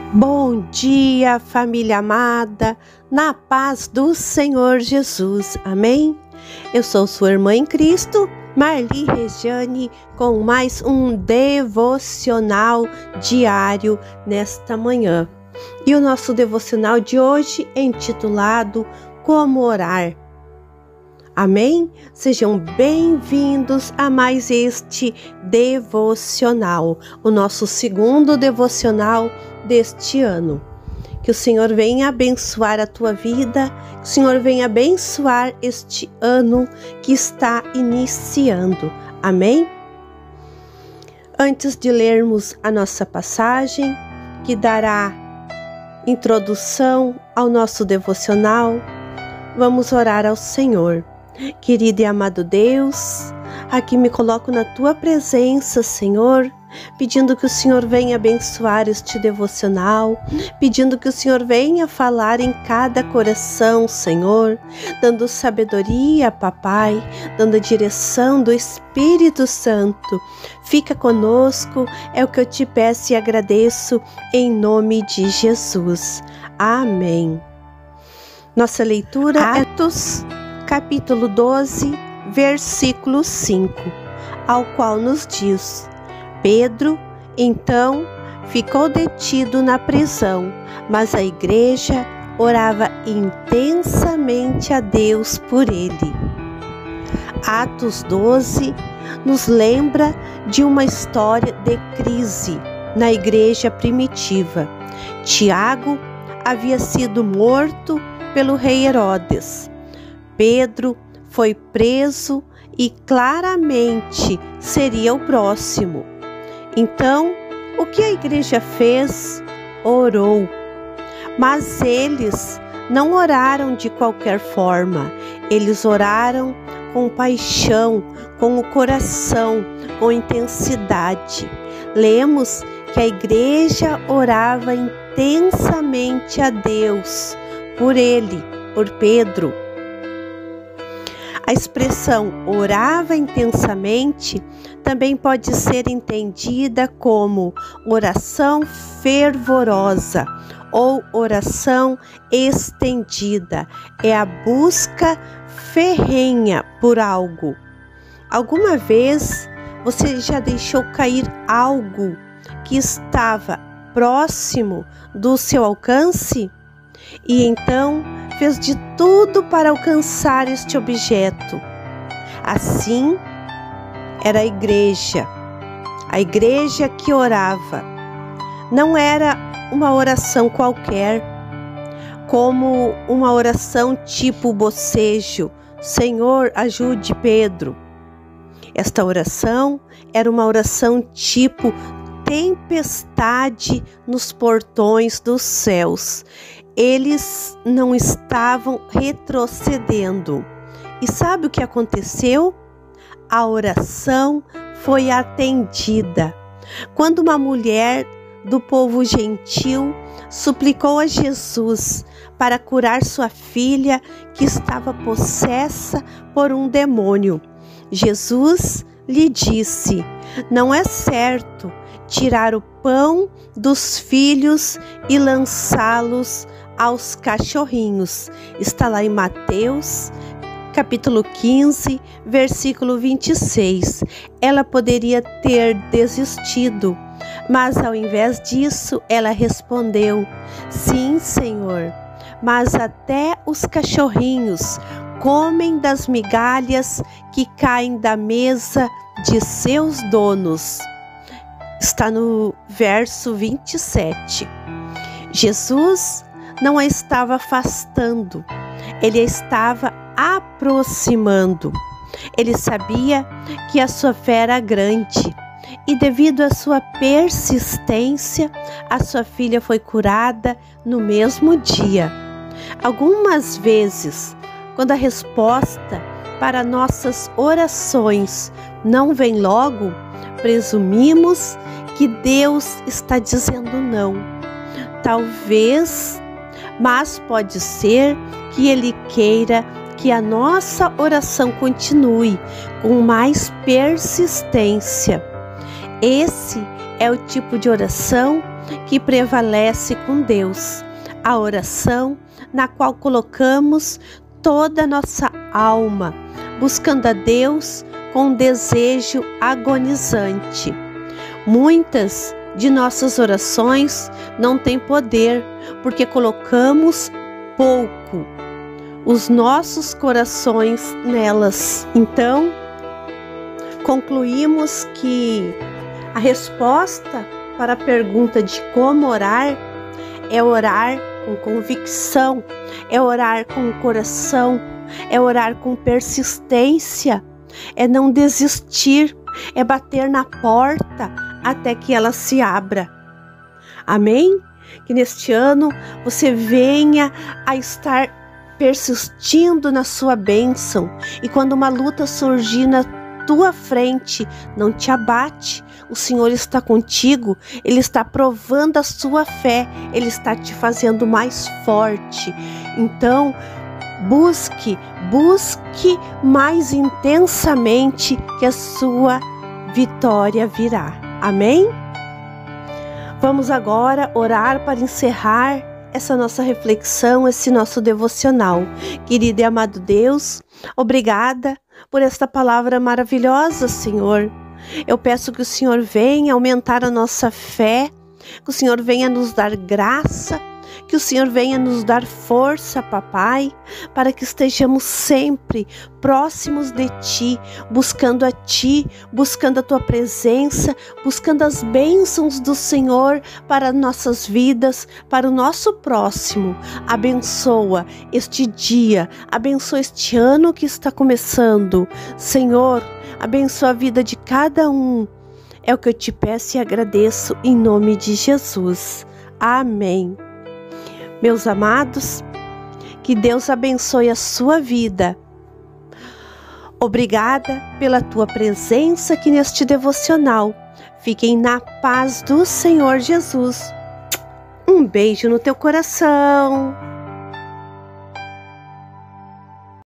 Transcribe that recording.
Bom dia, família amada, na paz do Senhor Jesus, amém? Eu sou sua irmã em Cristo, Marli Regiane, com mais um devocional diário nesta manhã. E o nosso devocional de hoje é intitulado Como Orar. Amém? Sejam bem-vindos a mais este devocional, o nosso segundo devocional deste ano. Que o Senhor venha abençoar a tua vida, que o Senhor venha abençoar este ano que está iniciando. Amém? Antes de lermos a nossa passagem, que dará introdução ao nosso devocional, vamos orar ao Senhor. Querido e amado Deus, aqui me coloco na tua presença, Senhor, pedindo que o Senhor venha abençoar este devocional, pedindo que o Senhor venha falar em cada coração, Senhor, dando sabedoria, Papai, dando a direção do Espírito Santo. Fica conosco, é o que eu te peço e agradeço em nome de Jesus. Amém. Nossa leitura é Atos capítulo 12, versículo 5, ao qual nos diz: Pedro, então, ficou detido na prisão, mas a igreja orava intensamente a Deus por ele. Atos 12 nos lembra de uma história de crise na igreja primitiva. Tiago havia sido morto pelo rei Herodes. Pedro foi preso e claramente seria o próximo. Então, o que a igreja fez? Orou. Mas eles não oraram de qualquer forma. Eles oraram com paixão, com o coração, com intensidade. Lemos que a igreja orava intensamente a Deus por ele, por Pedro. A expressão orava intensamente também pode ser entendida como oração fervorosa ou oração estendida. É a busca ferrenha por algo. Alguma vez você já deixou cair algo que estava próximo do seu alcance? E então fez de tudo para alcançar este objeto. Assim era a igreja que orava. Não era uma oração qualquer, como uma oração tipo bocejo: Senhor, ajude Pedro. Esta oração era uma oração tipo tempestade nos portões dos céus. Eles não estavam retrocedendo. E sabe o que aconteceu? A oração foi atendida. Quando uma mulher do povo gentil suplicou a Jesus para curar sua filha que estava possessa por um demônio, Jesus lhe disse: não é certo tirar o pão dos filhos e lançá-los aos cachorrinhos. Está lá em Mateus, capítulo 15, versículo 26. Ela poderia ter desistido, mas ao invés disso, ela respondeu: sim, Senhor, mas até os cachorrinhos comem das migalhas que caem da mesa de seus donos. Está no verso 27. Jesus não a estava afastando, ele a estava aproximando. Ele sabia que a sua fé era grande e, devido à sua persistência, a sua filha foi curada no mesmo dia. Algumas vezes, quando a resposta para nossas orações não vem logo, presumimos que Deus está dizendo não. Talvez, mas pode ser que Ele queira que a nossa oração continue com mais persistência. Esse é o tipo de oração que prevalece com Deus, a oração na qual colocamos toda a nossa alma, buscando a Deus com um desejo agonizante. Muitas de nossas orações não têm poder, porque colocamos pouco os nossos corações nelas. Então, concluímos que a resposta para a pergunta de como orar é orar com convicção, é orar com o coração, é orar com persistência, é não desistir, é bater na porta até que ela se abra. Amém? Que neste ano você venha a estar persistindo na sua bênção, e quando uma luta surgir na tua frente, não te abate. O Senhor está contigo, Ele está provando a sua fé, Ele está te fazendo mais forte. Então, busque mais intensamente, que a sua vitória virá. Amém? Vamos agora orar para encerrar essa nossa reflexão, esse nosso devocional. Querido e amado Deus, obrigada por esta palavra maravilhosa, Senhor. Eu peço que o Senhor venha aumentar a nossa fé, que o Senhor venha nos dar graça, que o Senhor venha nos dar força, Papai, para que estejamos sempre próximos de Ti, buscando a Tua presença, buscando as bênçãos do Senhor para nossas vidas, para o nosso próximo. Abençoa este dia, abençoa este ano que está começando. Senhor, abençoa a vida de cada um. É o que eu te peço e agradeço em nome de Jesus. Amém. Meus amados, que Deus abençoe a sua vida. Obrigada pela tua presença aqui neste devocional. Fiquem na paz do Senhor Jesus. Um beijo no teu coração.